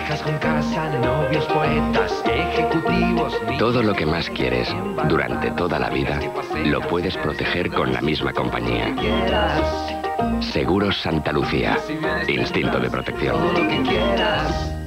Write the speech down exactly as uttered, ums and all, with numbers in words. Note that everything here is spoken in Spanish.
parejas con casa, novios, poetas, ejecutivos. Todo lo que más quieres durante toda la vida lo puedes proteger con la misma compañía. Seguros Santa Lucía. Instinto de protección. Todo lo que quieras.